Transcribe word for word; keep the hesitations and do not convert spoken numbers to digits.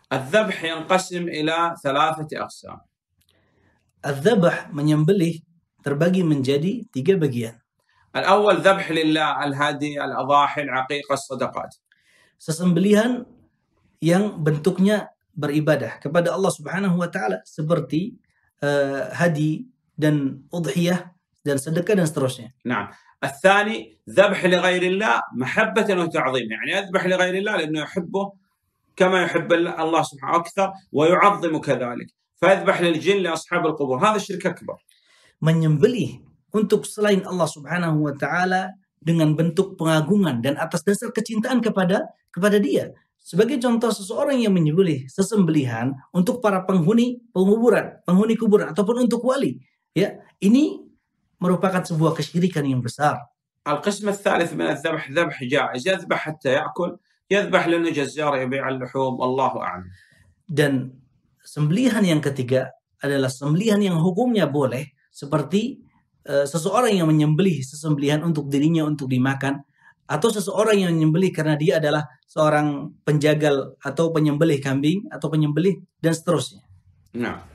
الذبح ينقسم إلى ثلاثة أقسام. Al-Dhabh, menyembelih, terbagi menjadi tiga bagian. الأول ذبح لله، الهدي، الأضاحي، العقيقة، الصدقات. Sesembelihan yang bentuknya beribadah kepada Allah Subhanahu wa taala seperti uh, hadi dan udhiyah dan sedekah dan seterusnya. نعم. الثاني ذبح لغير الله محبة وتعظيم، يعني يذبح لغير الله لأنه يحبه كما يحب الله سبحانه أكثر ويعظم كذلك، فيذبح للجن لأصحاب القبور، هذا شرك أكبر. Menyembelih untuk selain Allah Subhanahu wa taala dengan bentuk pengagungan dan atas dasar kecintaan kepada kepada Dia. Sebagai contoh, seseorang yang menyembelih sesembelihan untuk para penghuni penguburan, penghuni kuburan ataupun untuk wali, ya, ini merupakan sebuah kesyirikan yang besar. القسم الثالث من الذبح ذبح جائز، يذبح حتى يأكل، يذبح لأنه جزار يبيع اللحوم، والله أعلم. Dan sembelihan yang ketiga adalah sembelihan yang hukumnya boleh, seperti uh, seseorang yang menyembelih sesembelihan untuk dirinya untuk dimakan, atau seseorang yang menyembelih karena dia adalah seorang penjagal atau penyembelih kambing atau penyembelih dan seterusnya. Nah.